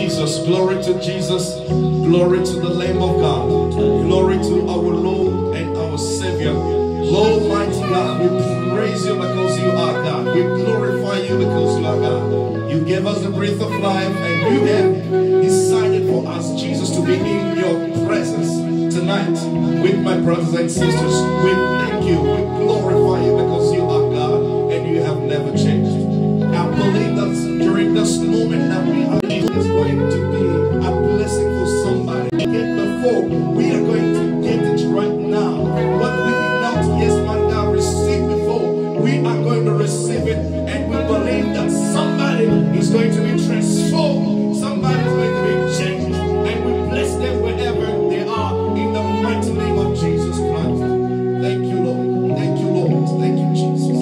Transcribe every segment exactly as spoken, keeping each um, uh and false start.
Jesus, glory to Jesus, glory to the Lamb of God, glory to our Lord and our Savior. Lord mighty God, we praise you because you are God. We glorify you because you are God. You gave us the breath of life and you have decided for us, Jesus, to be in your presence tonight with my brothers and sisters. We thank you, we glorify you because you are God and you have never changed. I believe that during this moment that we are in is going to be a blessing for somebody. Get before we are going to get it right now. What we did not, yes, my God, receive before, we are going to receive it, and we believe that somebody is going to be transformed, somebody is going to be changed, and we bless them wherever they are in the mighty name of Jesus Christ. Thank you, Lord. Thank you, Lord. Thank you, Jesus.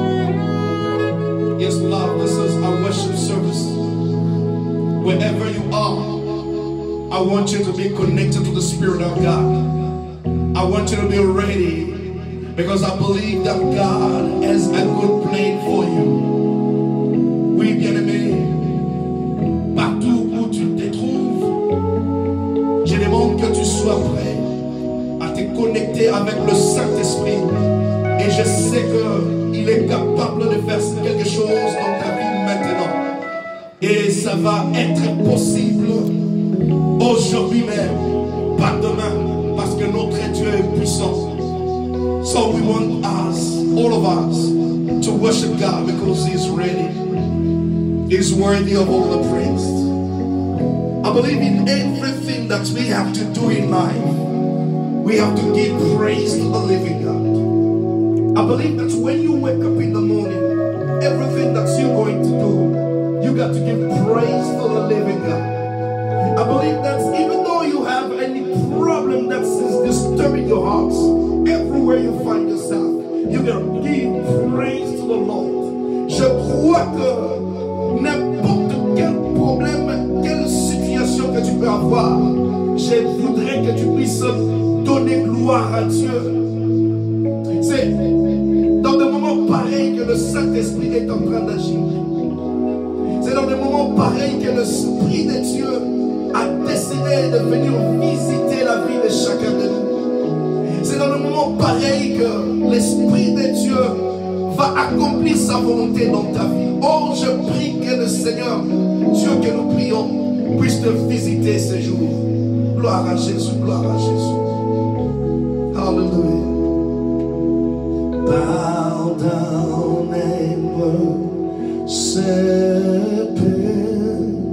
Yes, love, this is our worship service. Wherever you are, I want you to be connected to the Spirit of God. I want you to be ready, because I believe that God has a good plan for you. Oui, bien-aimé, partout où tu te trouves, je demande que tu sois prêt à te connecter avec le Saint-Esprit. Et je sais qu'il est capable de faire quelque chose dans ta vie maintenant. Et ça va être possible aujourd'hui même, pas demain, parce que notre Dieu est puissant. So we want us, all of us, to worship God because He's ready. He's worthy of all the praise. I believe in everything that we have to do in life, we have to give praise to the living God. I believe that when you wake up in the morning, everything that you're going to do, you got to give praise to the living God. I believe that even though you have any problem that is disturbing your hearts, everywhere you find yourself, you got to give praise to the Lord. Je crois que n'importe quel problème, quelle situation que tu peux avoir, je voudrais que tu puisses donner gloire à Dieu. C'est dans des moments pareils que le Saint-Esprit est en train d'agir. C'est dans des moments pareils que l'Esprit de Dieu a décidé de venir visiter la vie de chacun de nous. C'est dans des moments pareils que l'Esprit de Dieu va accomplir sa volonté dans ta vie. Oh, je prie que le Seigneur, Dieu que nous prions, puisse te visiter ce jour. Gloire à Jésus, gloire à Jésus. Hallelujah. Bow down and worship Him.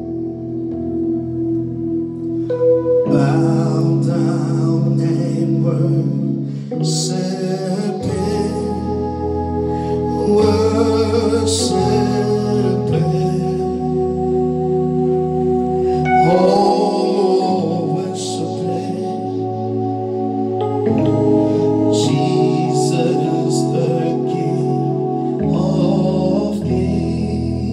Bow down and worship Him. Worship Him. Oh, worship Him. Jesus. The King of Kings.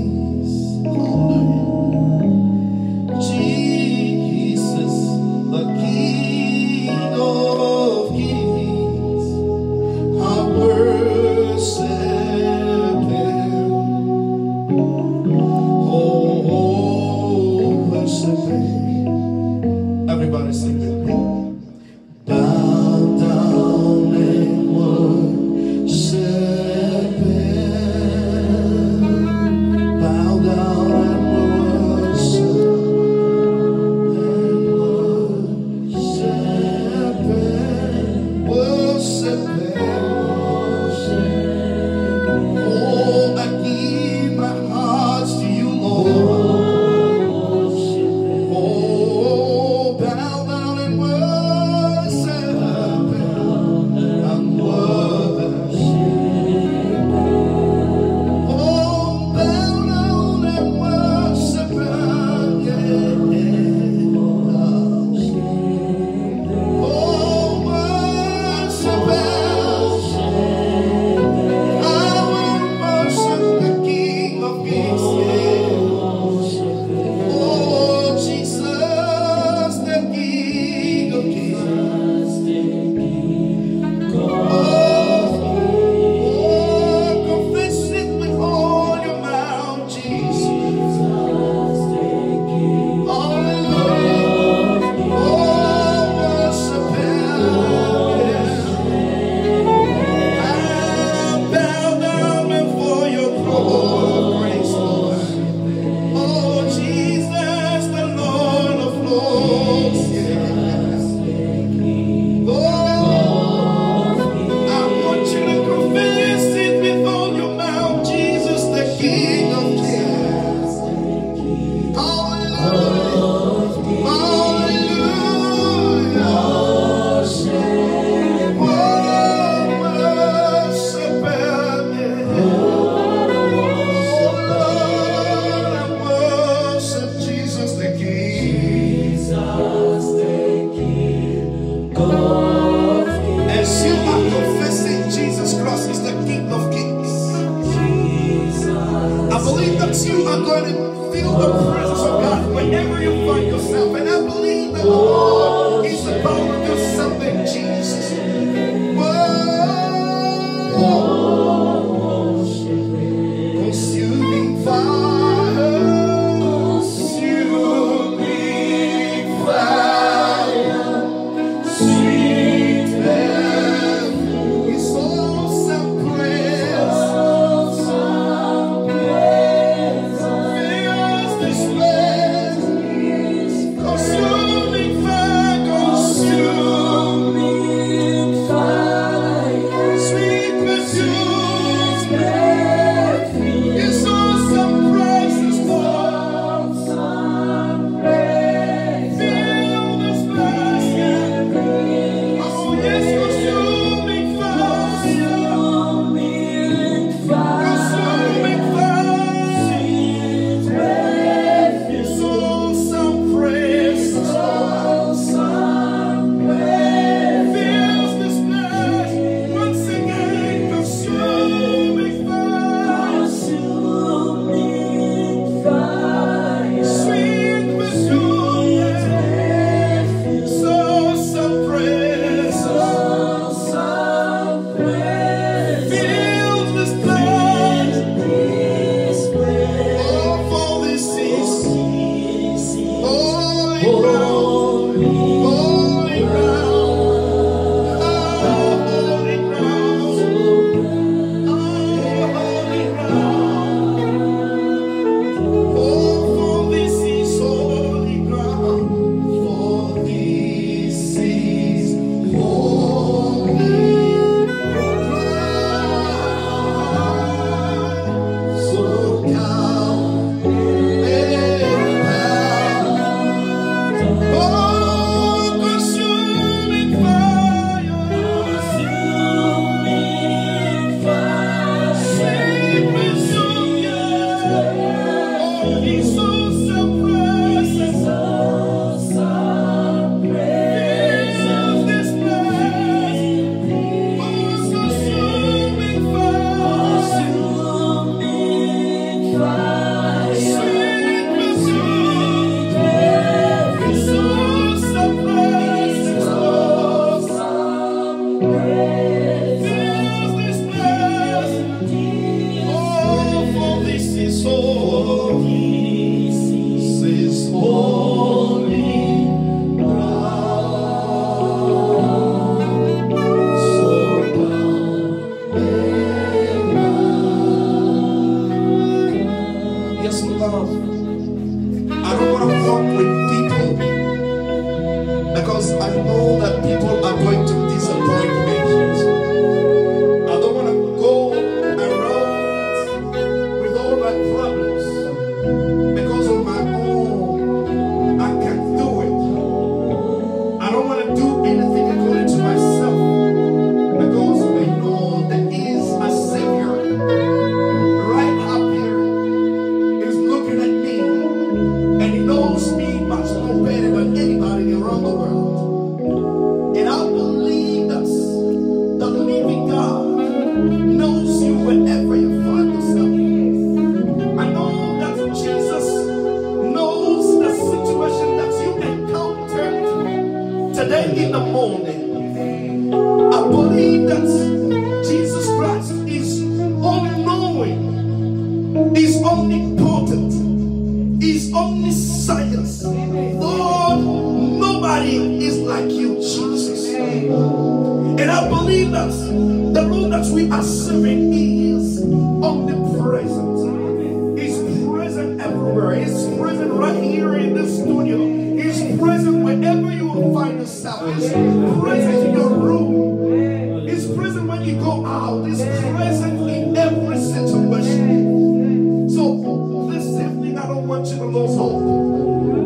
want you to lose hope.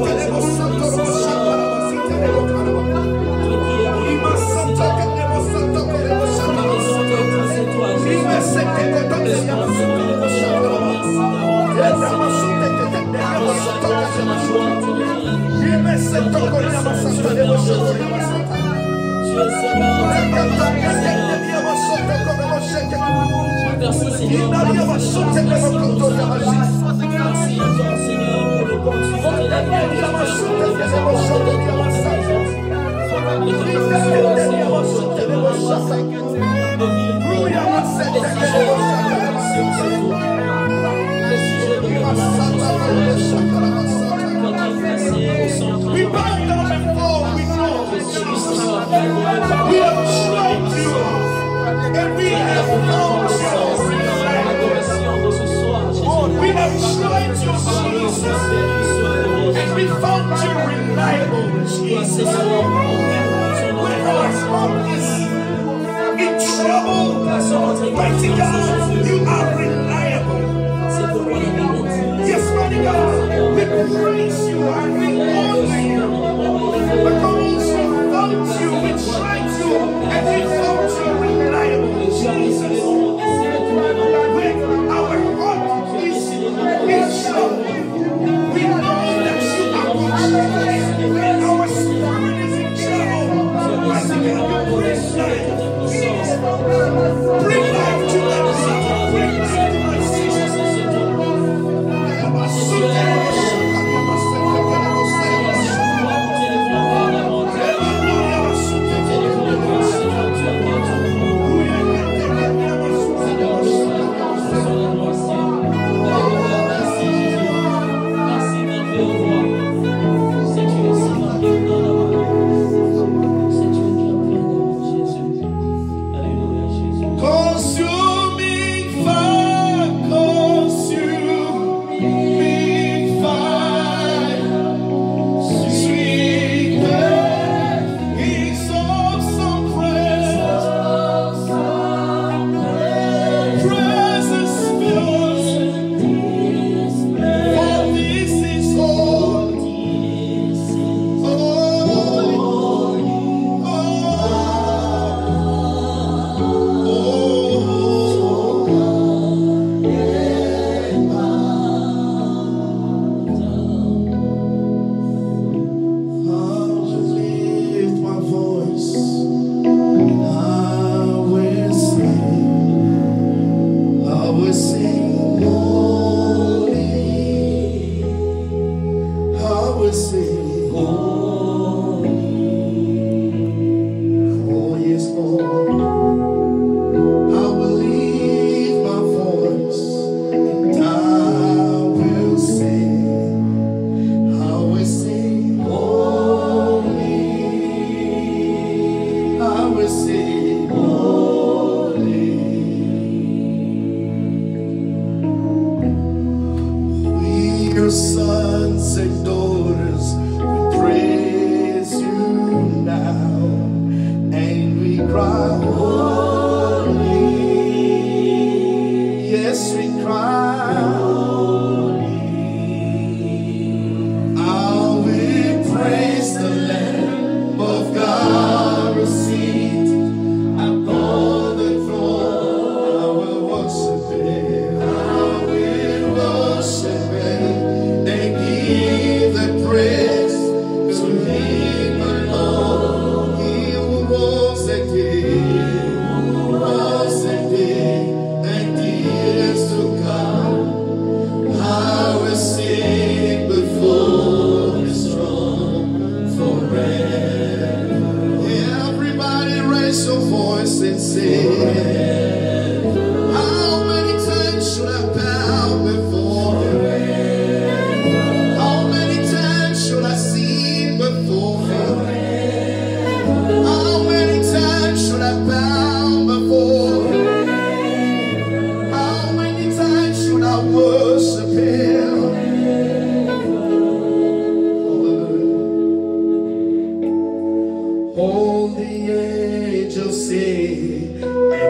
All the angels sing.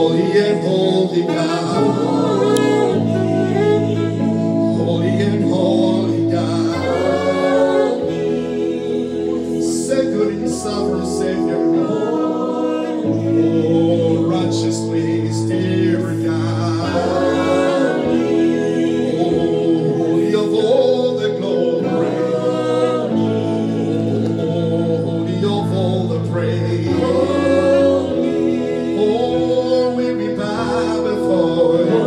Holy and holy God. Holy and holy God. Sacred and sovereign Savior. Oh, righteously dear God. Oh, holy of all the glory. Oh, holy of all the praise. Oh, we be bow before you.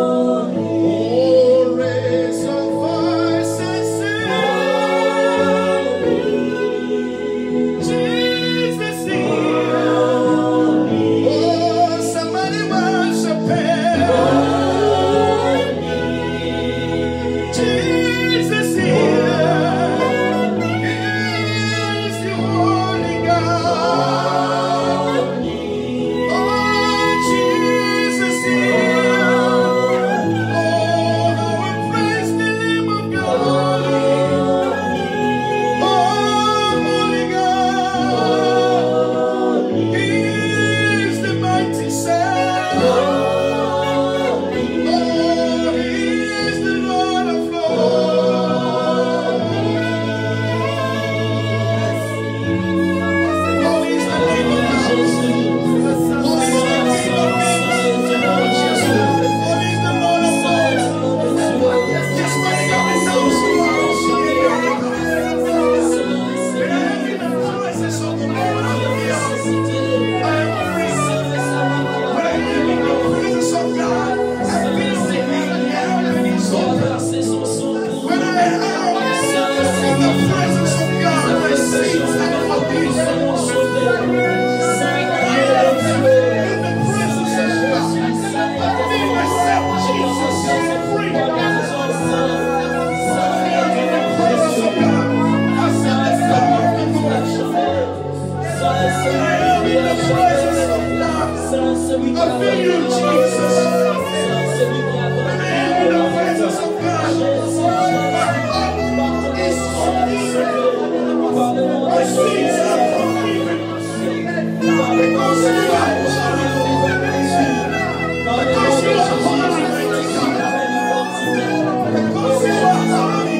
Oh, raise your voice and sing. Jesus is here. Oh, somebody worship him. Jesus is here. He is the Holy God. Oh, Jesus is here. Oh, how we praise the name of God. Oh, Holy God. He is the mighty Savior. Oh, He is the Lord of Lords. Holy is the King of Kings. Holy is the King of Kings. Holy is the Lord of Lords. Yes, my God, it sounds so loud. When I am in the presence of the Lord, hallelujah, I am free. When I am in the presence of God, I feel the air and exalted. When I am in the presence of God, my sins are forgiven. When I am in the presence of God, I feel myself, Jesus, free. When I am in the presence of God, I feel the power of the Lord. When I am in the presence of God, I feel you, Jesus. When I am in the presence of God, my heart is forgiven. My sins are forgiven. Because you are holy. Because you are holy, mighty God. Because you are holy,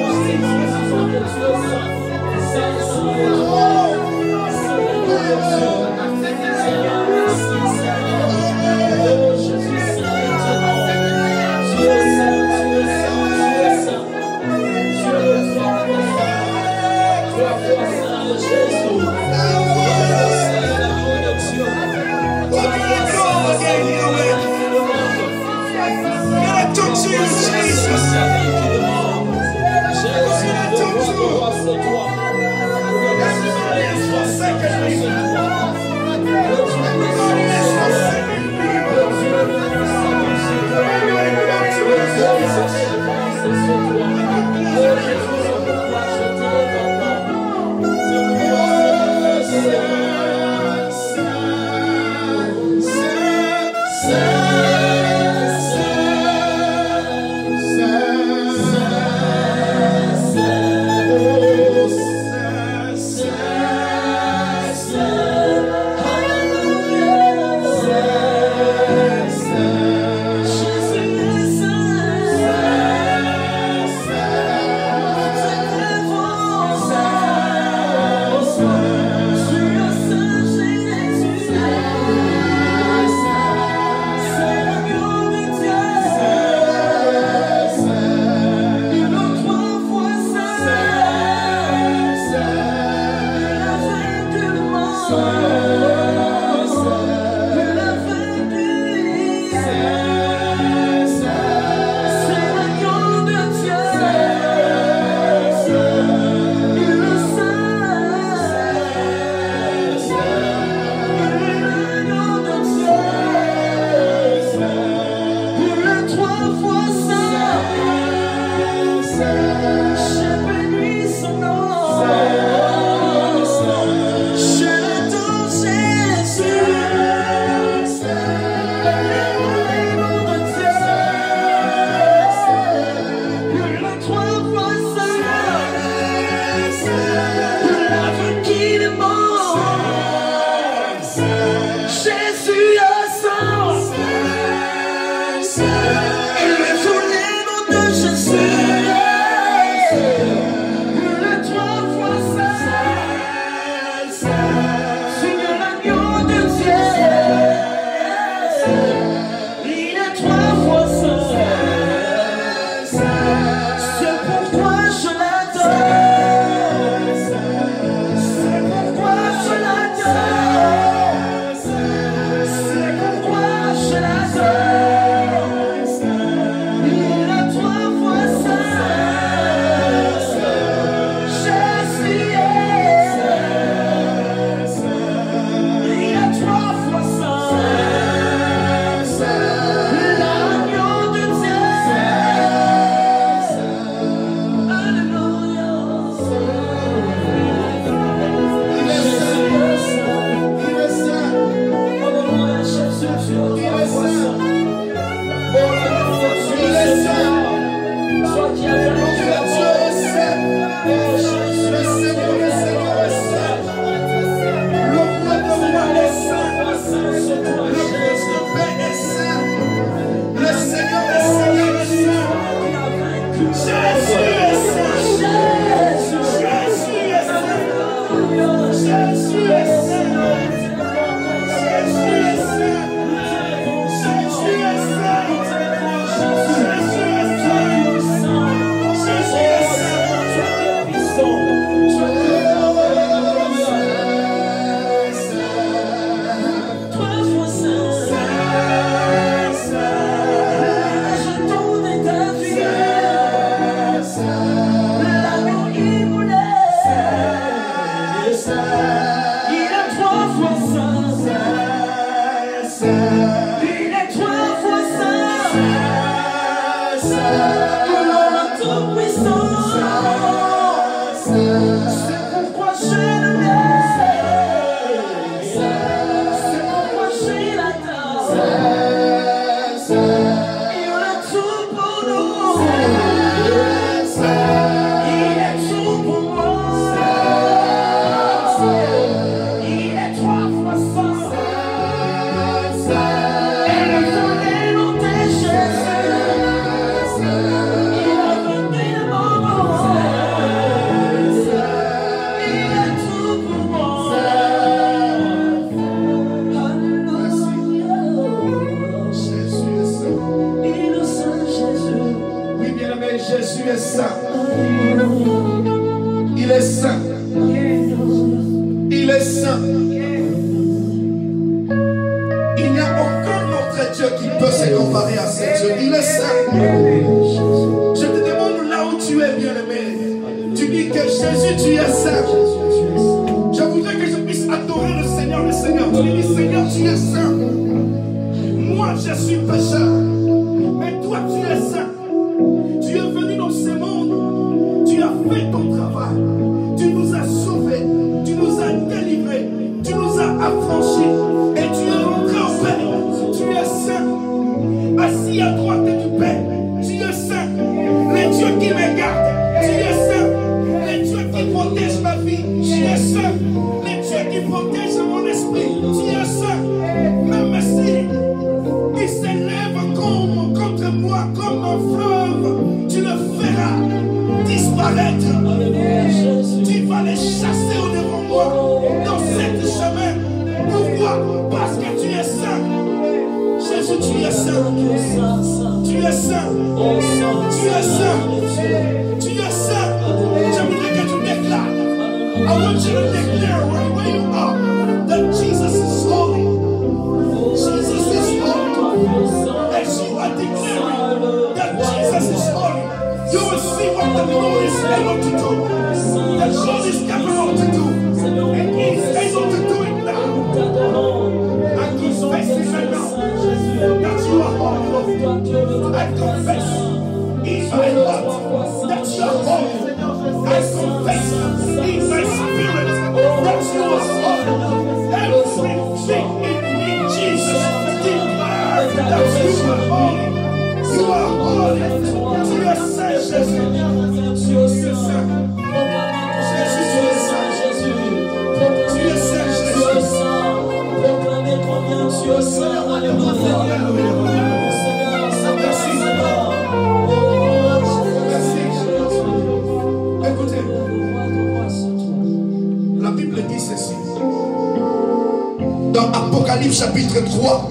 Chapitre trois,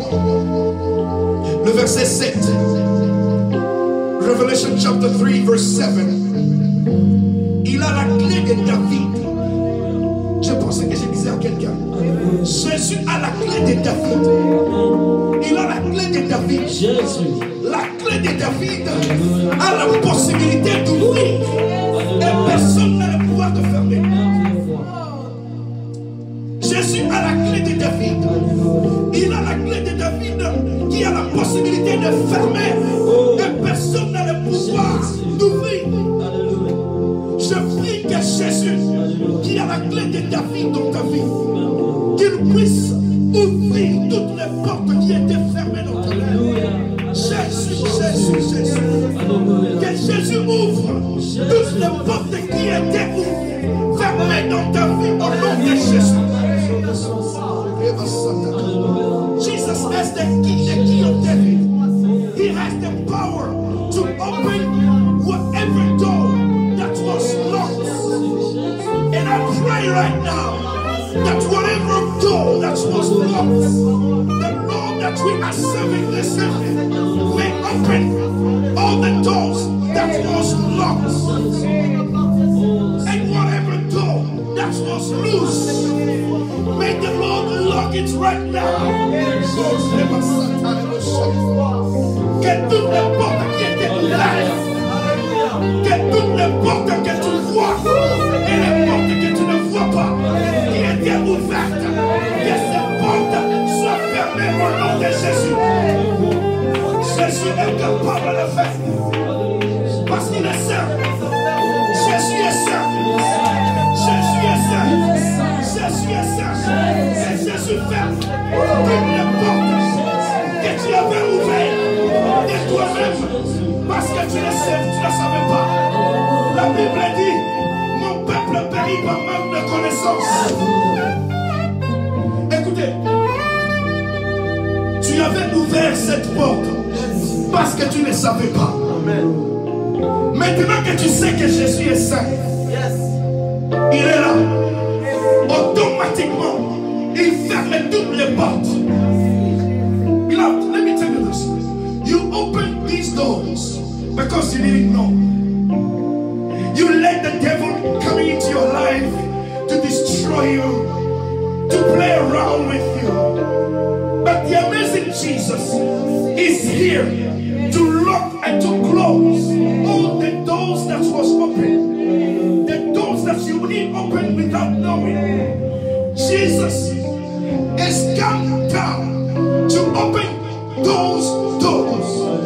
le verset sept. Revelation chapter three, verse seven. Il a la clé de David. Je pensais que je disais à quelqu'un. Jésus a la clé de David. Il a la clé de David. Jésus. La clé de David a la possibilité d'ouvrir. Et personne n'a le pouvoir de fermer. Jésus a la clé de David. Il a la clé de David qui a la possibilité de fermer. Et personne n'a le pouvoir d'ouvrir. Je prie que Jésus, qui a la clé de David dans ta vie, qu'il puisse ouvrir toutes les portes qui étaient fermées dans ta vie. Jésus, Jésus, Jésus. Que Jésus ouvre toutes les portes qui étaient fermées dans ta vie au nom de Jésus. Jesus has the key, the key of David. He has the power to open whatever door that was locked. And I pray right now that whatever door that was locked, the Lord that we are serving this evening, toutes les portes qui étaient ouvertes, que toutes les portes que tu vois et les portes que tu ne vois pas, qui étaient ouvertes, que ces portes soient fermées au nom de Jésus. Jésus est capable de le faire. Parce qu'il est saint. Jésus est saint. Jésus est saint. Jésus est saint. Et Jésus ferme toutes les portes que tu avais ouvertes de toi-même. Parce que tu ne sais, tu ne savais pas. La Bible dit, mon peuple périt par manque de connaissance. Écoutez, tu avais ouvert cette porte parce que tu ne savais pas. Amen. Maintenant que tu sais que Jésus est saint, il est là. Automatiquement, il ferme toutes les portes. Beloved, let me tell you this. You opened these doors because you didn't know. You let the devil come into your life to destroy you, to play around with you. But the amazing Jesus is here to lock and to close all the doors that was open, the doors that you didn't open without knowing. Jesus is come down to open those doors.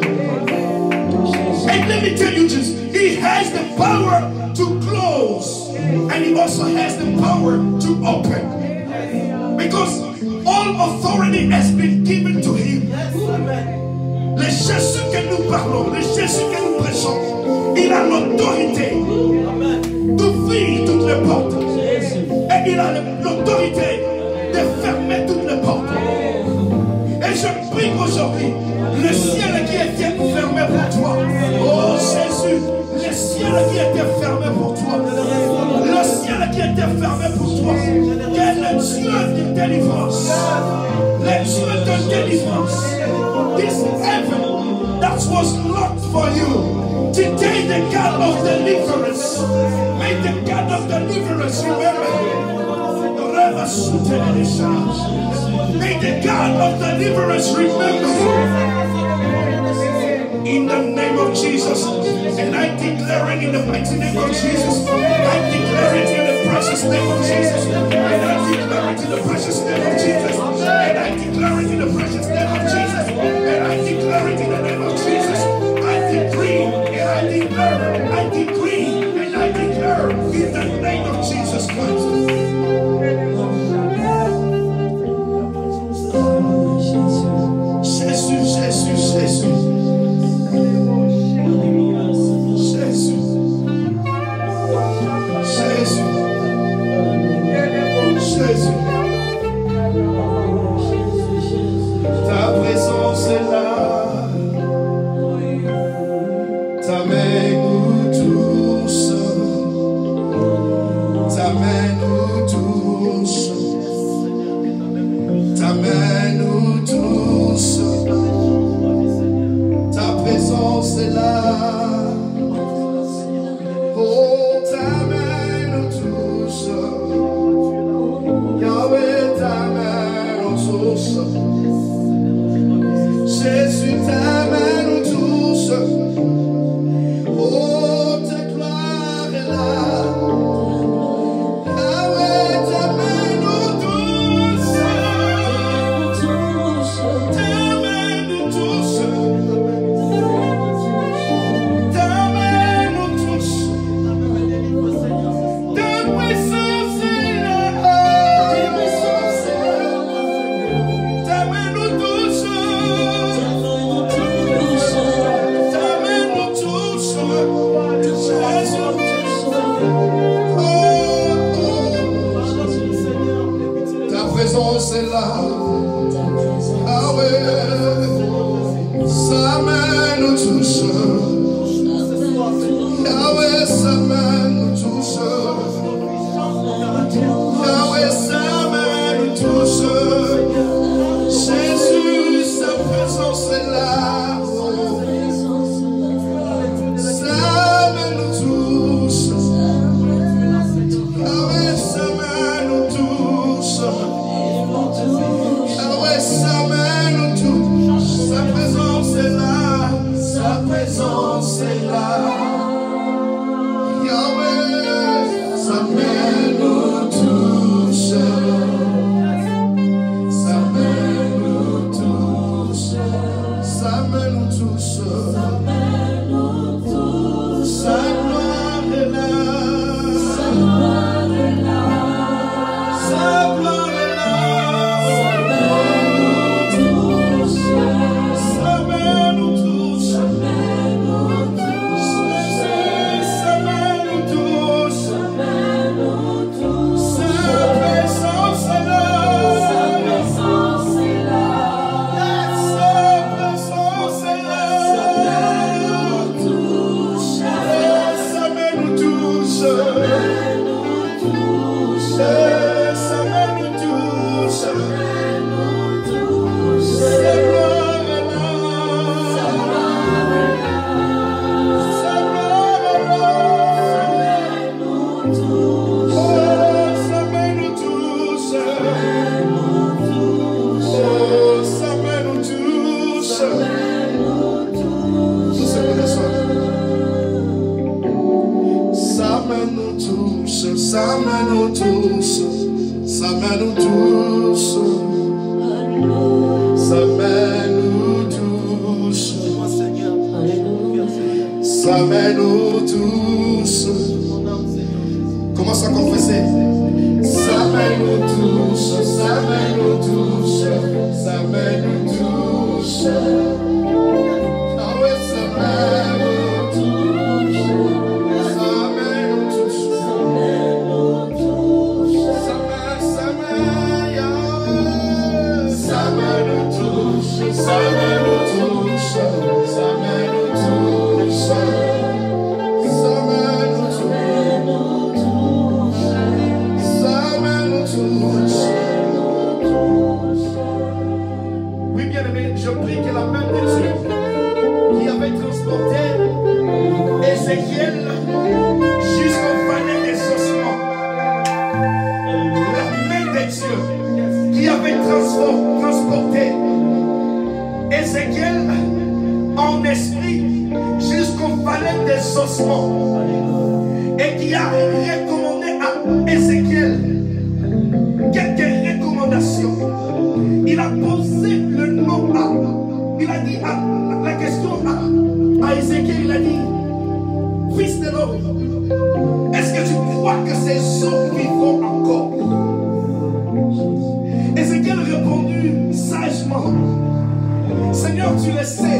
And let me tell you this, he has the power to close and he also has the power to open. Because all authority has been given to him. Le Jésus que nous parlons, le Jésus que nous prêchons, il a l'autorité d'ouvrir toutes les portes. Et il a l'autorité de fermer toutes les portes. Et je prie aujourd'hui, le ciel qui était fermé pour toi. Oh Jésus, le ciel qui était fermé pour toi. Le ciel qui était fermé pour toi. Quel est le Dieu de délivrance? Le Dieu de délivrance. This heaven that was locked for you. Today the God of deliverance. May the God of deliverance remember. May the God of deliverance remember. In the name of Jesus. And I declare it in the mighty name of Jesus. I declare it in the precious name of Jesus. And I declare it in the precious name of Jesus. And I declare it in the precious name of Jesus. And I declare it in the name of Jesus. I decree and I declare, I decree and I declare in the name of Jesus Christ. Jésus, Jésus, Jésus. Jésus. Jésus. Jésus. présence est là. Yahweh, sa main nous touche. Sa main nous touche. Sa main nous touche. Sa main nous touche. Sa gloire est là. Sa gloire est là. Sa gloire est là. Sa main nous touche. Sa main nous touche. Sa main nous touche. Sa main nous touche. Sa présence est là. Sa présence est là. Sa présence est là. Sa main nous touche. Sa main nous touche. Sa main nous touche. Sa main nous touche. Sa main nous touche. Sa gloire est là. Sa gloire est là. Sa gloire est là. Sa main nous touche. Oh, sa main nous touche. Sa main nous touche. Oh, sa main nous touche. Sa main nous touche. Nous sommes les soirs. Sa main nous touche. Sa main nous touche. Sa main nous touche. Sa main nous touche. Sa main nous touche. Commence à confesser. Sa main nous touche. Sa main nous touche. Sa main nous touche. Ah ouais, sa main nous touche. Sa main nous touche. Sa main nous touche. Sa main, sa main, Yahweh. Sa main nous touche. Sa main nous touche. Sa main nous touche. Sa main nous touche. Sa main nous touche. Oui, bien aimé, je prie que la main de Dieu qui avait transporté Ézéchiel jusqu'au vallée des ossements, la main de Dieu qui avait transfor- transporté Ézéchiel en esprit jusqu'au vallée des ossements et qui a recommandé à Ézéchiel quelques recommandations. Il a posé le nom à, il a dit à, la question à, à Ézéchiel, il a dit, fils de l'homme, est-ce que tu crois que ces hommes vivront encore? Ézéchiel a répondu sagement, Seigneur, tu le sais.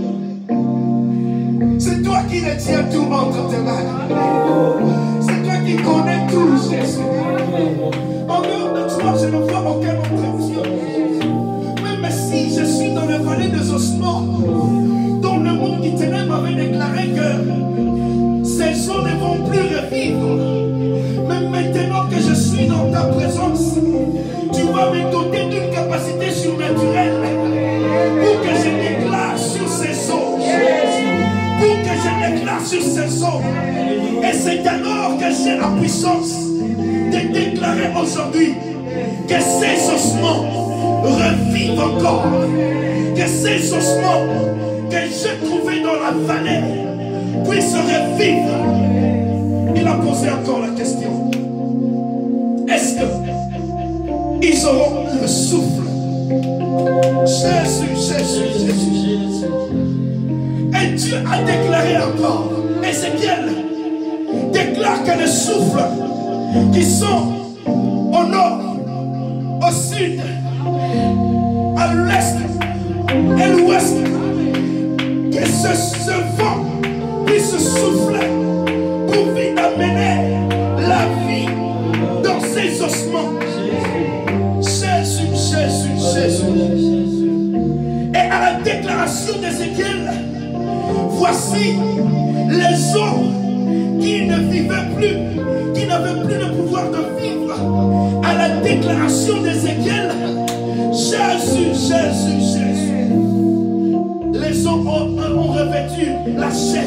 C'est toi qui le tiens tout entre tes mains. C'est toi qui connais tout, Jésus. En dehors de toi, je ne vois aucun autre Dieu. Même si je suis dans le vallée des ossements, dont le monde du ténèbre avait déclaré que ces eaux ne vont plus revivre. Mais maintenant que je suis dans ta présence, tu vas me doter d'une capacité surnaturelle pour que je déclare sur ces eaux. Pour que je déclare sur ces eaux. Et c'est alors que j'ai la puissance de déclarer aujourd'hui que ces ossements revivent encore. Que ces ossements que j'ai trouvés dans la vallée puissent revivre. Il a posé encore la question. Est-ce qu'ils auront le souffle? Jésus, Jésus, Jésus. Et Dieu a déclaré encore. Ézéchiel déclare que les souffles qui sont au nord, au sud, à l'est et l'ouest, que ce, ce vent puisse souffler pour vite amener la vie dans ces ossements. Jésus, Jésus, Jésus. Et à la déclaration d'Ézéchiel, voici les eaux qui ne vivaient plus, qui n'avaient plus le pouvoir de vivre. À la déclaration d'Ézéchiel, Jésus, Jésus, Jésus. Les eaux ont, ont revêtu la chair.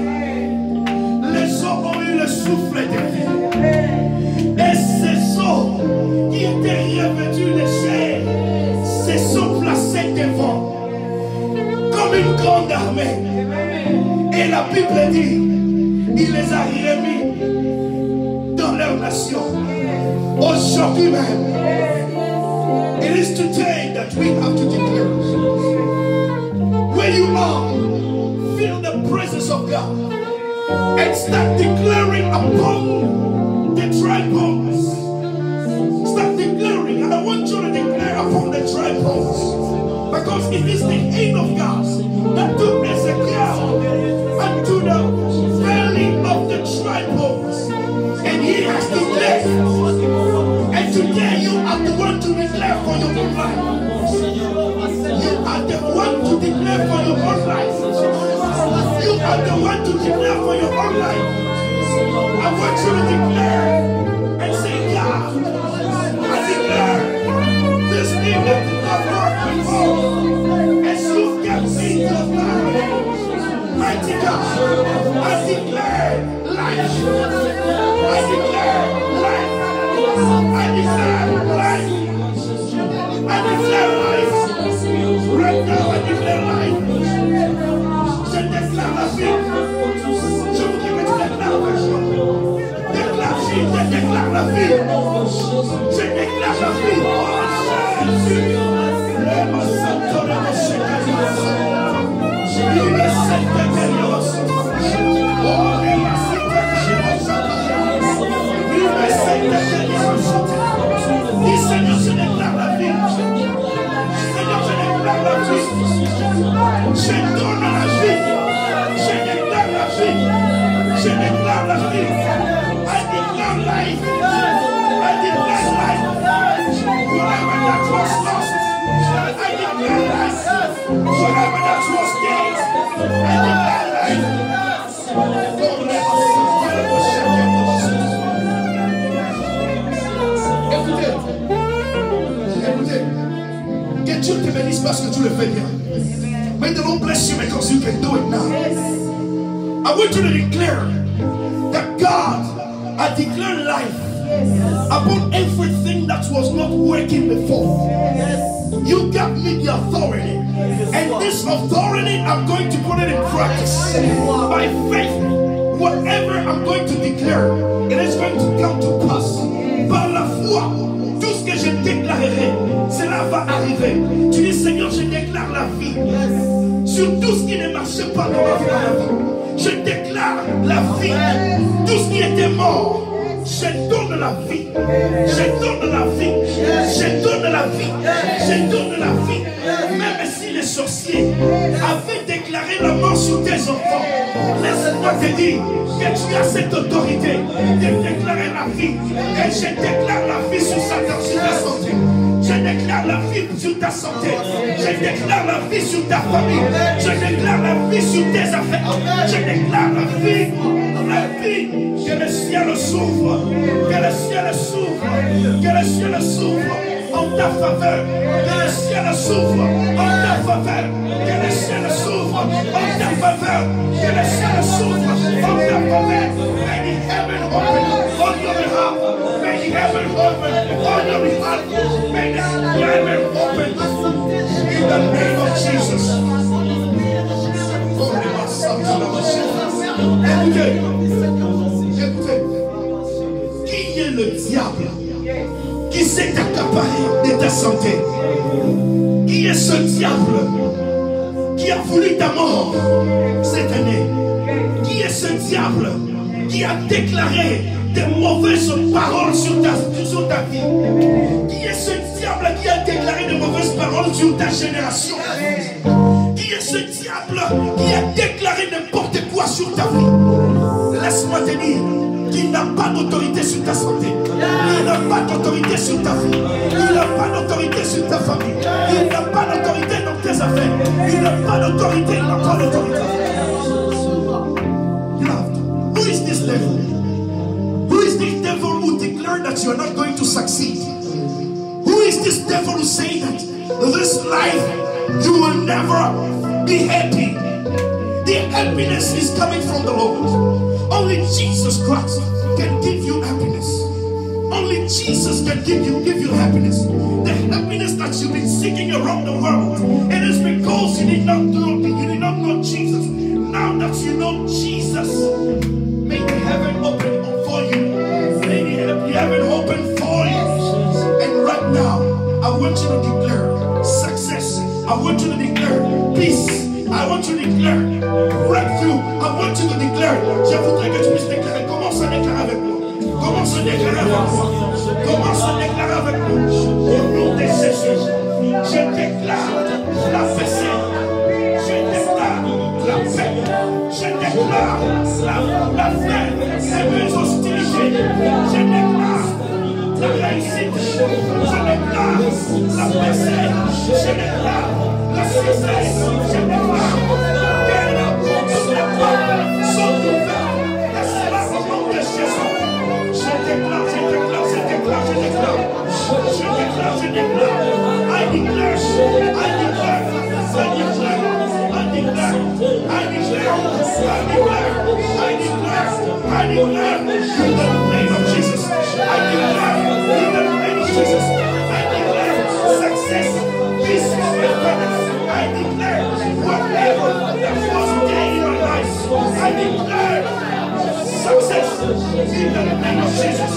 Les eaux ont eu le souffle de vie. Et ces eaux qui étaient revêtues de chair se sont placées devant comme une grande armée. Et la Bible dit, il les a remis dans leur nation. Aujourd'hui même, it is today that we have to declare. Where you are, feel the presence of God and start declaring upon the dry bones. Start declaring, and I want you to declare upon the dry bones, because it is the hand of God that took Ezekiel unto the belly of the dry bones, and he has declared. And today you are the one to declare for your own life. You are the one to declare for your own life. You are the one to declare for your own life. I want you to declare and say, God, I declare this thing that did not work before, as you kept me in your life. Mighty God, I declare life. I declare life. I declare life. I declare life. Right now, I declare life. Je déclare la vie. Je voudrais que tu déclares la vie. Déclare vie, je déclare la vie. Je déclare la vie. Oh, Jésus. Le Monsanto de Moshekarios. Il me sait que Karios. Oh, il me sait que Karios. Il me sait que Karios. Dis Seigneur, je déclare la vie. Seigneur, je déclare la vie. Je donne la vie. Je déclare la vie. Je déclare la vie. I declare life. I declare life. Whatever that was lost, I declare life. Whatever that was dead, I declare life. Écoutez, que Dieu te bénisse parce que tu le fais bien. May the Lord bless you because you can do it now. I want you to declare that God, I declare life upon everything that was not working before. You got me the authority, and this authority I'm going to put it in practice. By faith, whatever I'm going to declare, it is going to come to pass. Par la foi, tout ce que je déclarerai, cela va arriver. Tu dis, Seigneur, je déclare la vie sur tout ce qui ne marchait pas dans ma vie. Je déclare la vie. Tout ce qui était mort, je donne la vie. Je donne la vie. Je donne la vie. Je donne la vie. Même si les sorciers avaient déclaré la mort sur tes enfants, laisse-moi te dire que tu as cette autorité de déclarer la vie. Et je déclare la vie sur sa sur ta santé. Je déclare la vie sur ta santé. Je déclare la vie sur ta famille. Je déclare la vie sur tes affaires. Je déclare la vie. La vie. Que le ciel s'ouvre. Que le ciel s'ouvre. Que le ciel s'ouvre en ta faveur. Que le ciel s'ouvre en ta faveur. Que le ciel s'ouvre en ta faveur. Que le ciel s'ouvre en ta faveur. May the heaven open on your behalf. May the heaven open on your behalf. May the heaven open in the name of Jesus. Écoutez, écoutez, qui est le diable qui s'est accaparé de ta santé? Qui est ce diable qui a voulu ta mort cette année? Qui est ce diable qui a déclaré des mauvaises paroles sur ta, sur ta vie? Qui est ce diable qui a déclaré de mauvaises paroles sur ta génération? Qui est ce diable qui a déclaré n'importe quoi sur ta vie? Laisse-moi te dire qu'il n'a pas d'autorité sur ta santé. Il n'a pas d'autorité sur ta vie. Il n'a pas d'autorité sur ta famille. Il n'a pas d'autorité dans tes affaires. Il n'a pas d'autorité. Il n'a pas d'autorité. Who is this devil? Who is this devil who declared that you are not going to succeed? Who is this devil who say that this life you will never be happy? The happiness is coming from the Lord. Only Jesus Christ can give you happiness. Only Jesus can give you give you happiness. The happiness that you've been seeking around the world. It is because you did not know you did not know Jesus. Now that you know in Jesus. May the heaven open for you. May the heaven open for you. And right now, I want you to declare success. I want you to declare peace. I want you to declare breakthrough. I want you to declare. Je voudrais que tu puisses déclarer. Commence à déclarer avec moi. Commence à déclarer avec moi. Commence à déclarer avec moi. Au nom de Jésus, je déclare la paix. Je déclare la paix. Je déclare la, la paix. Les mes hostilités. Je déclare la réussite. Je déclare la paix. Je déclare la succès. Je déclare que la porte des portes sont ouvertes. Et c'est là au nom de Jésus. Je déclare, je déclare, je déclare, je déclare. Je déclare, je déclare. I declare, I declare, I declare, I declare, I declare, I declare, I declare, I declare, in the name of Jesus. I declare, in the name of Jesus. I declare success, peace, and happiness. I declare whatever that was gained in my life. I declare success in the name of Jesus.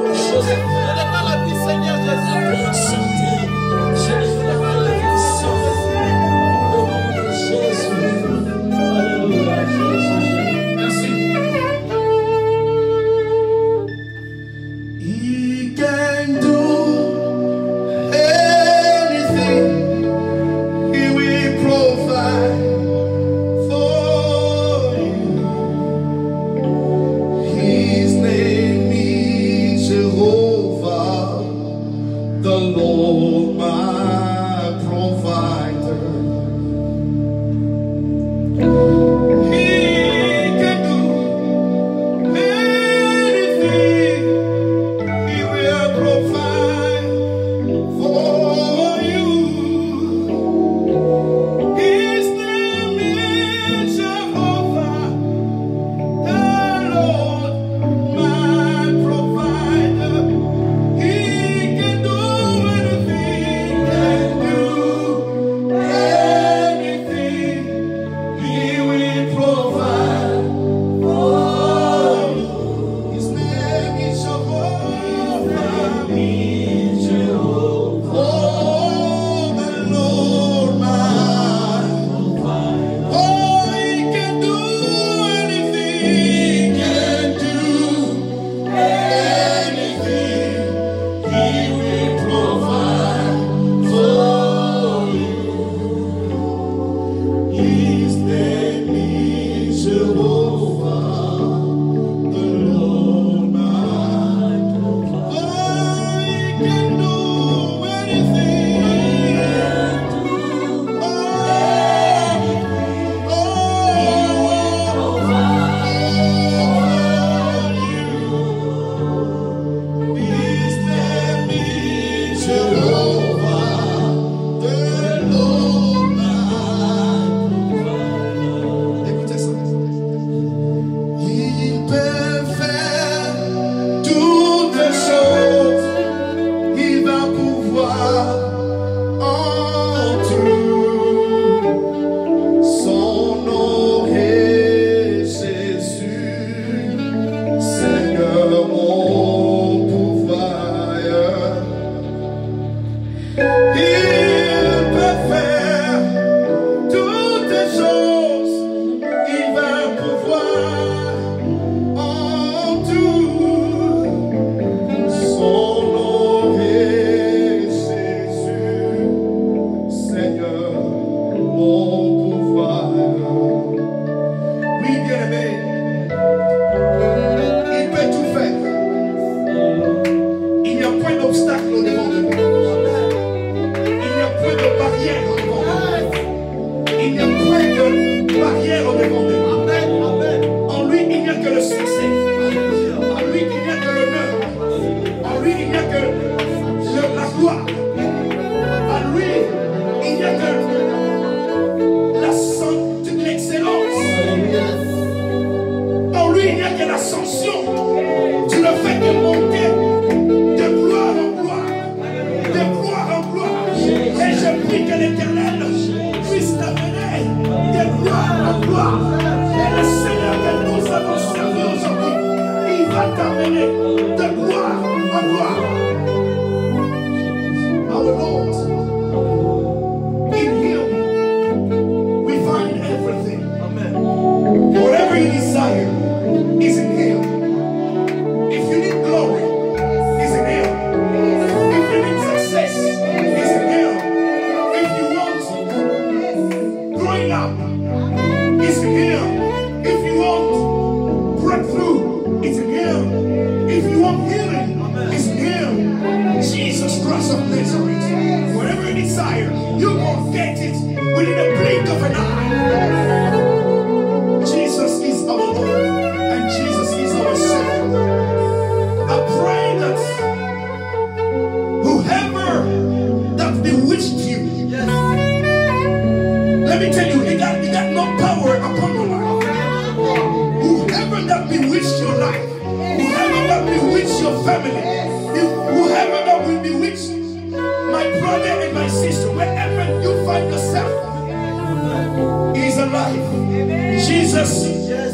Je déclare la vie, Seigneur Jésus.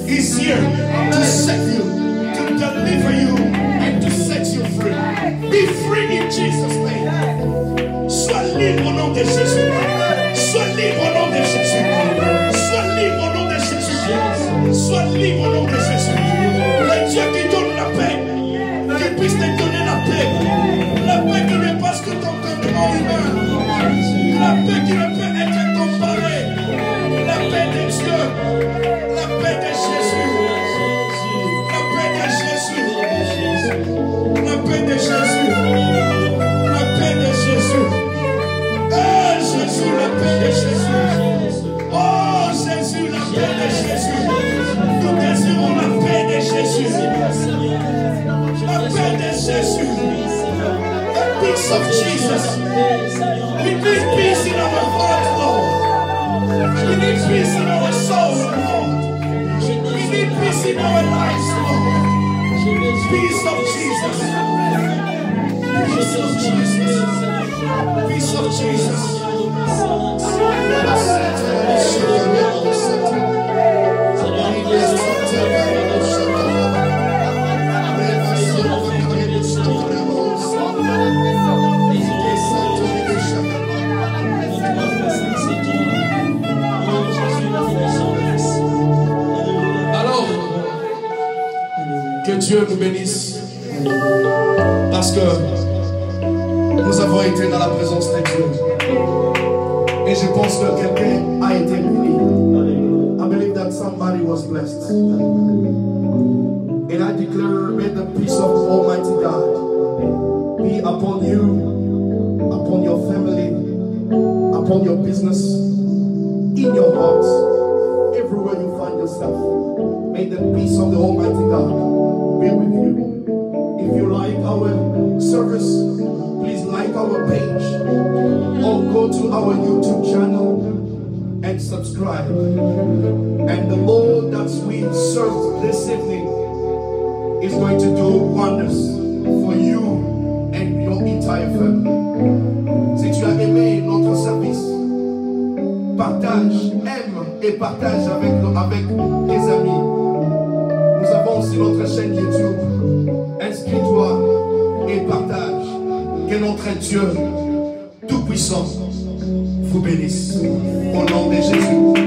is here to set you, to deliver you, and to set you free. Be free in Jesus' name. Sois libre au nom de Jésus. Sois libre au nom de Jésus. Sois libre au nom de Jésus. Sois libre au nom de Jésus. Le Dieu qui donne la paix, qu'il puisse te donner la paix. La paix qui ne passe que ton entendement humain. La paix qui ne peut être comparée. La paix de Dieu. La paix de Jésus. La paix de Jésus. La paix de Jésus. La paix de Jésus. Oh Jésus, la paix de Jésus. Oh Jésus, la paix de Jésus. Nous désirons la paix de Jésus. La paix de Jésus. The peace of Jesus. We need peace in our heart, Lord. We need peace in our soul, Lord. We need peace in our lives, Lord. Peace of Jesus. Peace of Jesus. Peace of Jesus. Alors, que Dieu nous bénisse, parce que nous avons été dans la présence de Dieu. Et je pense que quelqu'un a été béni. I believe that somebody was blessed. And I declare, may the peace of Almighty God be upon you, upon your family, upon your business, in your hearts, everywhere you find yourself. May the peace of the Almighty God be with you. If you like our service, please like our page or go to our YouTube channel and subscribe. And the Lord that we serve this evening is going to do wonders for you and your entire family. Si tu as aimé notre service, partage, aime et partage avec, avec tes amis. Nous avons aussi notre chaîne YouTube. Inscris-toi et partage. Que notre Dieu Tout-Puissant vous bénisse. Au nom de Jésus.